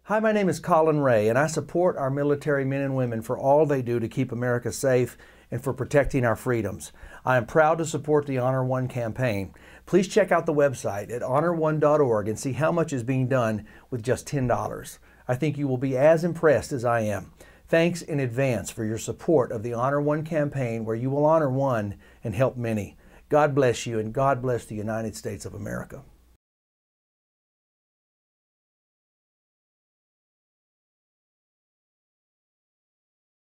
Hi, my name is Colin Raye, and I support our military men and women for all they do to keep America safe and for protecting our freedoms. I am proud to support the Honor One campaign. Please check out the website at honor1.org and see how much is being done with just $10. I think you will be as impressed as I am. Thanks in advance for your support of the Honor One campaign, where you will honor one and help many. God bless you, and God bless the United States of America.